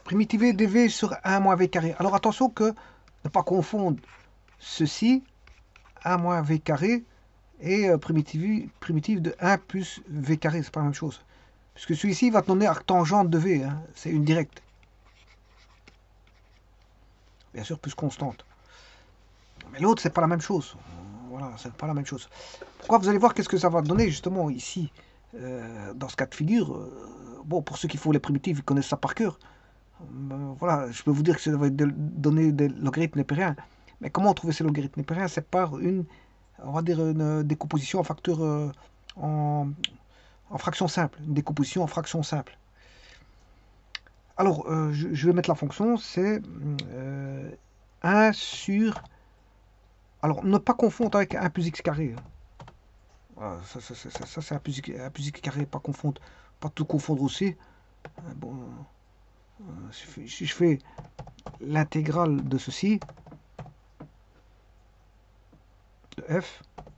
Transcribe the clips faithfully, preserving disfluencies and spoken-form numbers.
Primitiver dv sur un moins v carré. Alors attention que ne pas confondre ceci, un moins v carré, et euh, primitive, primitive de un plus v carré, c'est pas la même chose. Puisque celui-ci va te donner arctangente de v, hein, c'est une directe. Bien sûr, plus constante. Mais l'autre, c'est pas la même chose. Voilà, c'est pas la même chose. Pourquoi vous allez voir qu'est-ce que ça va donner justement ici, euh, dans ce cas de figure. Euh, bon, pour ceux qui font les primitives, ils connaissent ça par cœur. Euh, voilà, je peux vous dire que ça va donner des logarithmes népériens. Mais comment trouver ces logarithmes népériens? C'est par une, on va dire, une décomposition en facteur, euh, en, en fraction simple. Une décomposition en fraction simple. Alors, euh, je, je vais mettre la fonction, c'est euh, un sur... Alors, ne pas confondre avec un plus x carré. Voilà, ça, ça, ça, ça, ça c'est un plus, un plus x carré, pas confondre, pas tout confondre aussi. Bon, euh, si je fais l'intégrale de ceci, de f,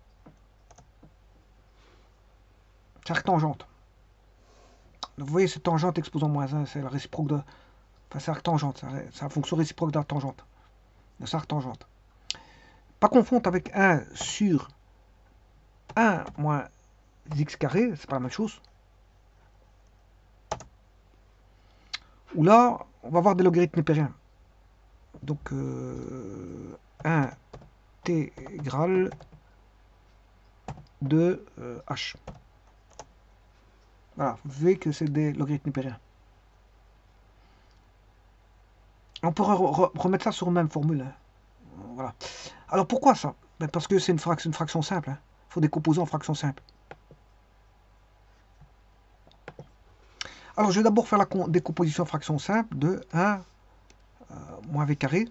c'est arctangente. Donc, vous voyez, cette tangente exposant moins un, c'est la réciproque de... Enfin, c'est arctangente, c'est la fonction réciproque de la tangente. De sa arctangente. Pas confondre avec un sur un moins x carré, c'est pas la même chose. Où là, on va avoir des logarithmes népériens. Donc, euh, intégrale de euh, h. Voilà, vous voyez que c'est des logarithmes népériens. On pourrait re remettre ça sur la même formule. Hein. Voilà. Alors pourquoi ça? Ben parce que c'est une, frac une fraction simple. Il hein. faut décomposer en fraction simple. Alors je vais d'abord faire la décomposition en fraction simple de un euh, moins v carré,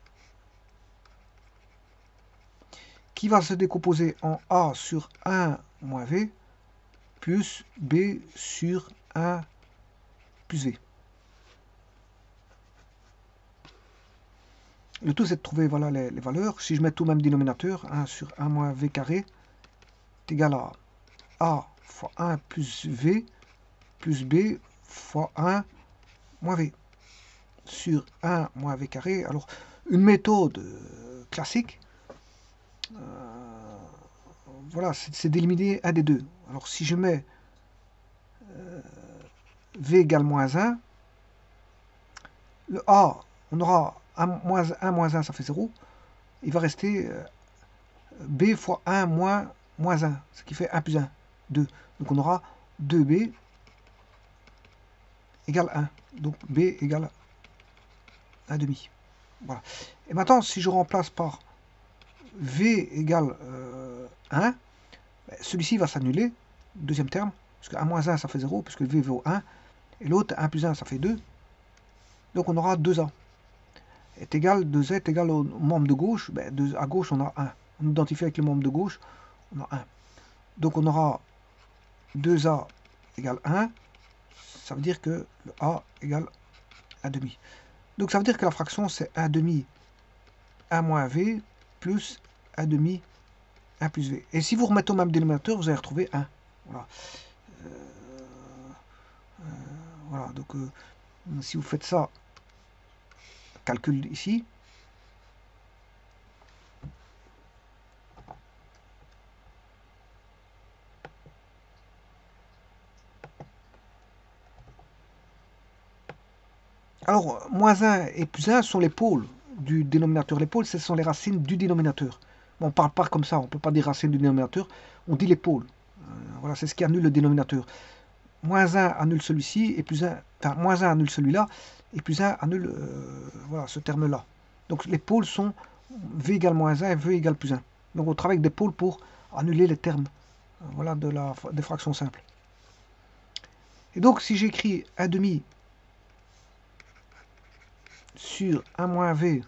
qui va se décomposer en a sur un moins v, plus b sur un plus v. Le tout, c'est de trouver voilà, les, les valeurs. Si je mets tout le même dénominateur, un sur un moins v carré est égal à a fois un plus v plus b fois un moins v sur un moins v carré. Alors, une méthode euh, classique, euh, voilà, c'est d'éliminer un des deux. Alors, si je mets euh, v égale moins un, le a, on aura un moins un, moins un, ça fait zéro. Il va rester euh, b fois un moins, moins un, ce qui fait un plus un, deux. Donc, on aura deux b égale un. Donc, b égale un demi. Voilà. Et maintenant, si je remplace par v égale euh, un, celui-ci va s'annuler, deuxième terme, parce que un moins un, ça fait zéro, puisque v vaut un, et l'autre, un plus un, ça fait deux. Donc on aura deux a. Est égal, deux a est égal au membre de gauche, ben, deux, à gauche on a un. On identifie avec le membre de gauche, on a un. Donc on aura deux a égale un, ça veut dire que le a égale un demi. Donc ça veut dire que la fraction c'est un demi, un moins v, plus un demi, un plus v. Et si vous remettez au même dénominateur, vous allez retrouver un. Voilà. Euh, euh, voilà, donc euh, si vous faites ça, calcul ici, alors, moins un et plus un sont les pôles du dénominateur. Les pôles, ce sont les racines du dénominateur. Bon, on ne parle pas comme ça, on ne peut pas dire racines du dénominateur, on dit les pôles. Euh, voilà, c'est ce qui annule le dénominateur. Moins un annule celui-ci, et plus un, enfin, moins un annule celui-là, et plus un annule euh, voilà, ce terme-là. Donc les pôles sont v égale moins un et v égale plus un. Donc on travaille avec des pôles pour annuler les termes euh, voilà, de la, des fractions simples. Et donc si j'écris un demi sur un moins v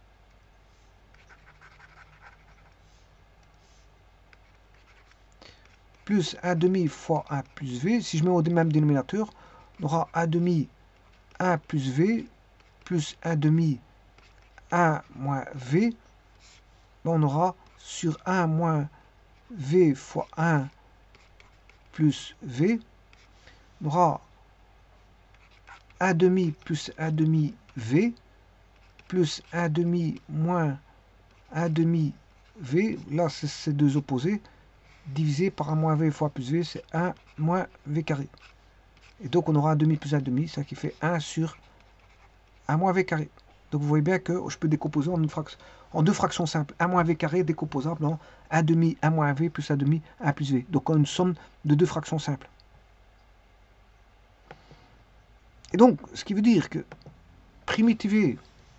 plus un demi fois un plus v, si je mets au même dénominateur, on aura un demi, un plus v, plus un demi, un moins v. On aura sur un moins v fois un plus v, on aura un demi plus un demi v, plus un demi moins un demi v, là c'est ces deux opposés, divisé par un moins v fois plus v, c'est un moins v carré. Et donc on aura un demi plus un demi, ça qui fait un sur un moins v carré. Donc vous voyez bien que je peux décomposer en, une fraction, en deux fractions simples. un moins v carré décomposable en un demi, un moins v plus un demi, un plus v. Donc on a une somme de deux fractions simples. Et donc, ce qui veut dire que primitiver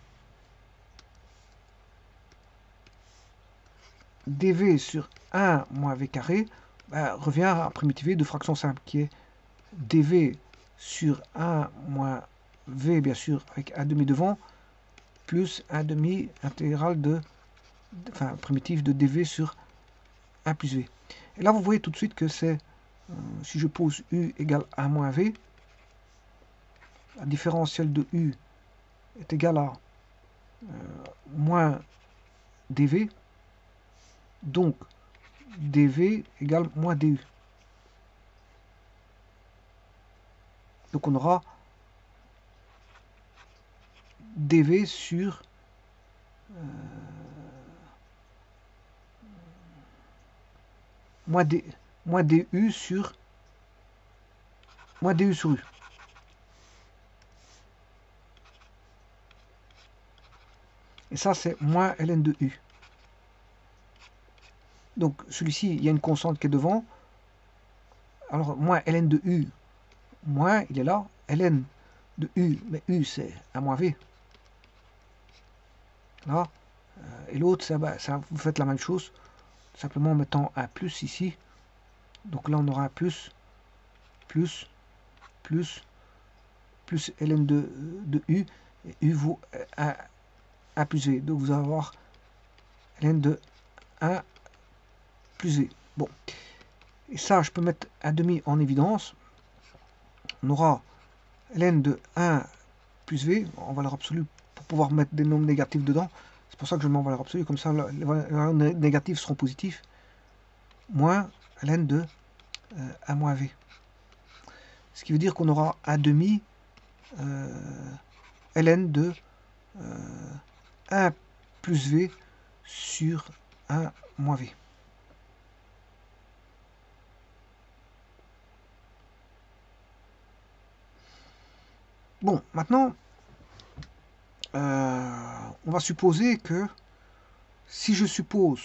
dv sur un moins v carré ben, revient à primitiver deux fractions simples, qui est dv sur un moins v, bien sûr, avec un demi devant, plus un demi intégrale de, enfin, primitive de dv sur un plus v. Et là, vous voyez tout de suite que c'est, euh, si je pose u égale un moins v, la différentielle de u est égale à euh, moins dv, donc dv égale moins du. Donc on aura dv sur euh, moins, d, moins du sur moins du sur u. Et ça, c'est moins ln de u. Donc celui-ci, il y a une constante qui est devant. Alors moins ln de u, moins, il est là, ln de u, mais u c'est un moins v. Là, euh, et l'autre, ça, bah, ça, vous faites la même chose, simplement en mettant un plus ici. Donc là, on aura un plus, plus, plus, plus ln de, de u, et u vaut un, un plus v. Donc vous allez avoir ln de un plus v. Bon, et ça, je peux mettre un demi en évidence. On aura ln de un plus v en valeur absolue pour pouvoir mettre des nombres négatifs dedans. C'est pour ça que je mets en valeur absolue, comme ça les valeurs négatives seront positifs. Moins ln de euh, un moins v. Ce qui veut dire qu'on aura un demi euh, ln de euh, un plus v sur un moins v. Bon, maintenant, euh, on va supposer que si je suppose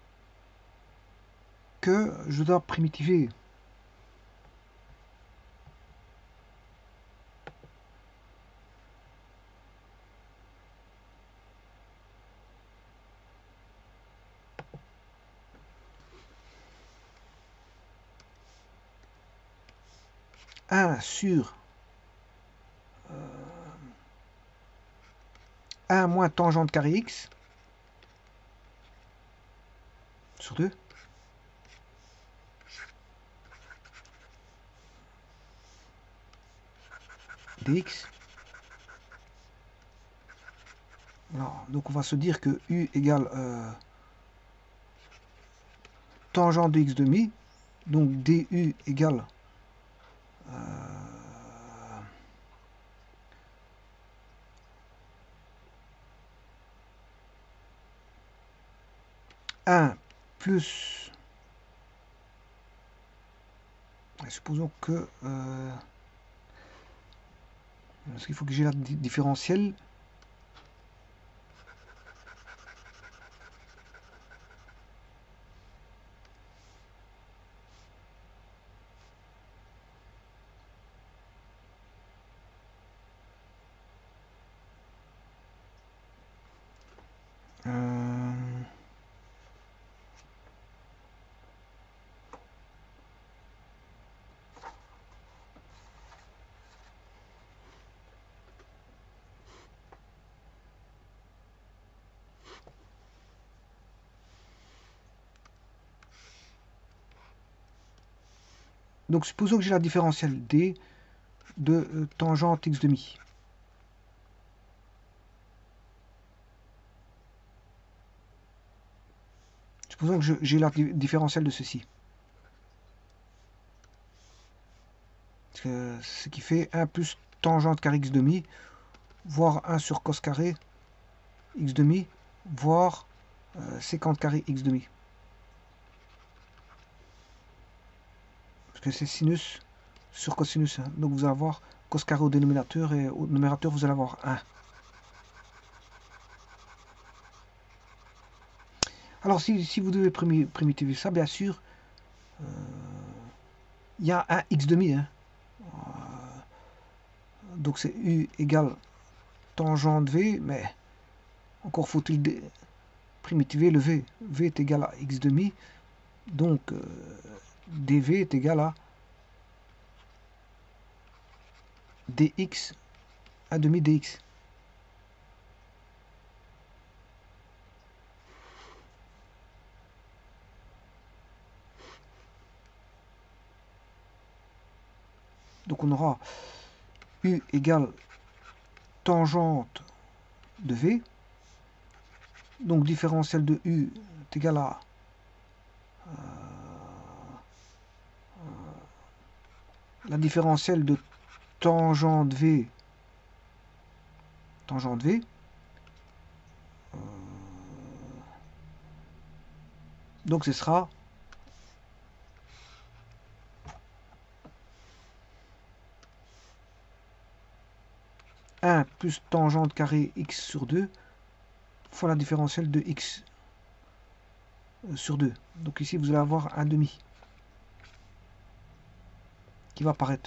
que je dois primitiver un sur euh, un moins tangente carré x sur deux, dx. Alors, donc on va se dire que u égale euh, tangente de x demi, donc du égale euh, un plus, supposons que euh, parce qu'il faut que j'ai la différentielle. Euh, donc supposons que j'ai la différentielle d de euh, tangente x demi. Supposons que j'ai la différentielle de ceci. Ce qui fait un plus tangente carré x demi, voire un sur cos carré x demi, voire euh, sécante carré x demi. Parce que c'est sinus sur cosinus. Hein. Donc vous allez avoir cos carré au dénominateur et au numérateur vous allez avoir un. Alors si, si vous devez primitiver ça, bien sûr, il euh, y a un x demi. Hein. Euh, donc c'est u égale tangente v, mais encore faut-il primitiver le v. V est égal à x demi, donc euh, dv est égal à dx un demi dx. Donc on aura u égale tangente de v. Donc différentiel de u est égal à euh, euh, la différentielle de tangente v tangente v. Euh, donc ce sera un plus tangente carré x sur deux fois la différentielle de x sur deux. Donc ici vous allez avoir un demi qui va apparaître.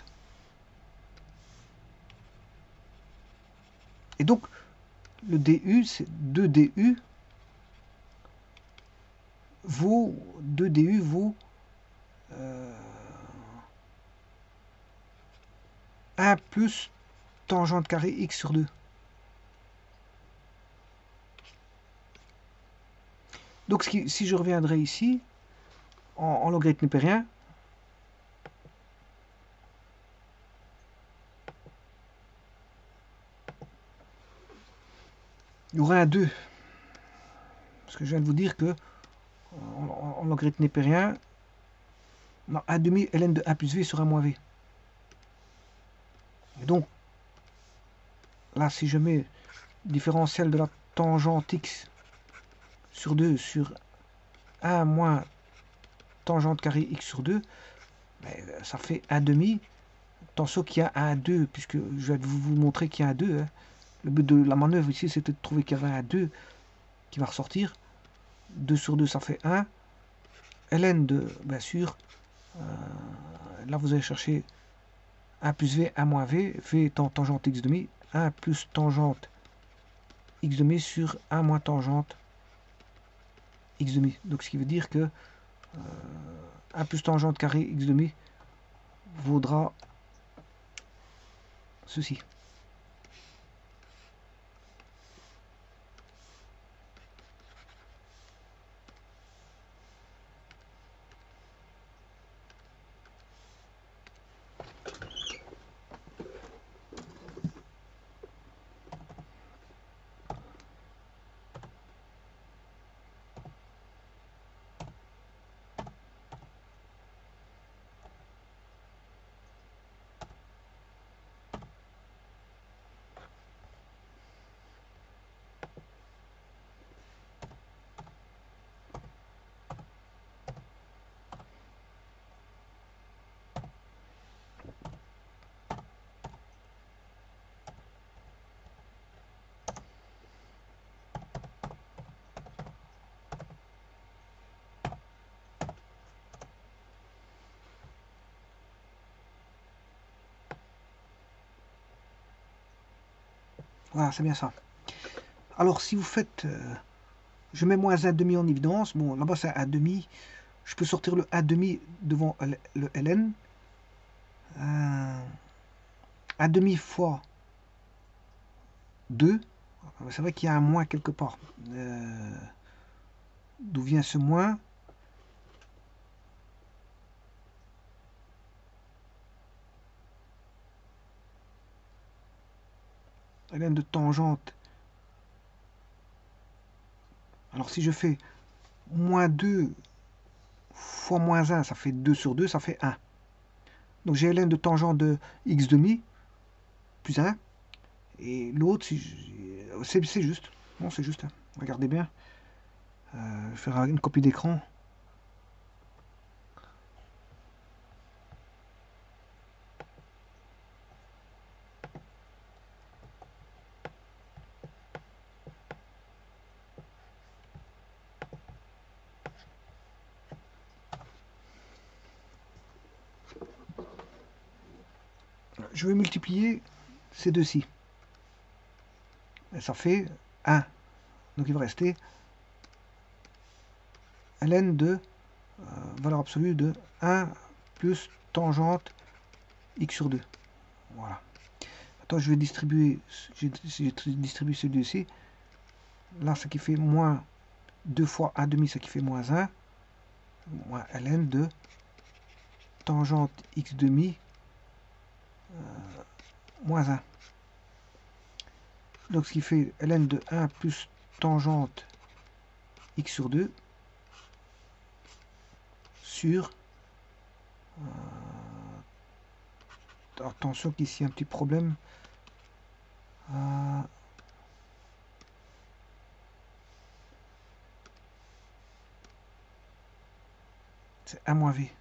Et donc le du, c'est deux du vaut deux du vaut euh, un plus tangente carré x sur deux. Donc si je reviendrai ici en, en logarithme népérien, il y aura un deux. Parce que je viens de vous dire que en, en logarithme népérien, on a un demi ln de un plus v sur un moins v. Et donc, là, si je mets différentiel de la tangente x sur deux sur un moins tangente carré x sur deux, ben, ça fait un demi. Attention qu'il y a un deux, puisque je vais vous, vous montrer qu'il y a un deux. Hein. Le but de la manœuvre ici, c'était de trouver qu'il y avait un deux qui va ressortir. deux sur deux, ça fait un. ln de, bien sûr, euh, là vous allez chercher un plus v, un moins v, v étant tangente x demi, un plus tangente x demi sur un moins tangente x demi. Donc ce qui veut dire que euh, un plus tangente carré x demi vaudra ceci. Voilà, c'est bien ça. Alors, si vous faites... Euh, je mets moins un demi en évidence. Bon, là-bas, c'est un demi. Je peux sortir le un demi devant le ln. Euh, un demi fois deux. C'est vrai qu'il y a un moins quelque part. Euh, D'où vient ce moins? ln de tangente. Alors si je fais moins deux fois moins un, ça fait deux sur deux, ça fait un. Donc j'ai ln de tangente de x demi. plus un. Et l'autre, si c'est juste. Bon, c'est juste. Hein. Regardez bien. Euh, je vais faire une copie d'écran. Je vais multiplier ces deux-ci. Et ça fait un. Donc il va rester ln de euh, valeur absolue de un plus tangente x sur deux. Voilà. Maintenant je vais distribuer, j'ai distribué ces deux-ci. Là, ce qui fait moins deux fois un demi, ce qui fait moins un. Moins ln de tangente x demi euh, moins un. Donc ce qui fait ln de un plus tangente x sur deux sur... Euh, attention qu'ici un petit problème. Euh, c'est un moins v.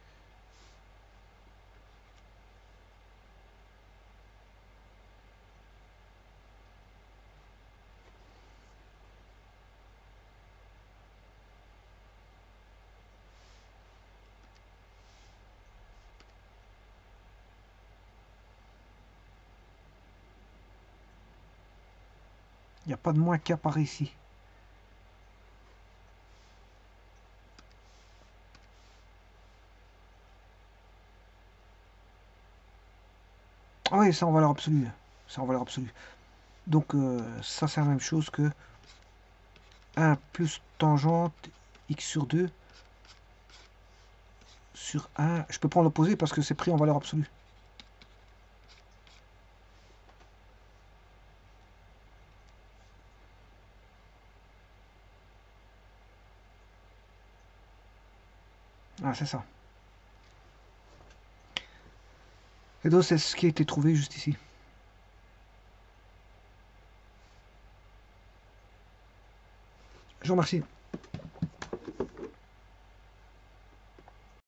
Il n'y a pas de moins qui apparaît ici. Ah oui, c'est en valeur absolue. C'est en valeur absolue. Donc euh, ça c'est la même chose que un plus tangente x sur deux sur un. Je peux prendre l'opposé parce que c'est pris en valeur absolue. Ah, c'est ça. Et donc c'est ce qui a été trouvé juste ici. Je vous remercie.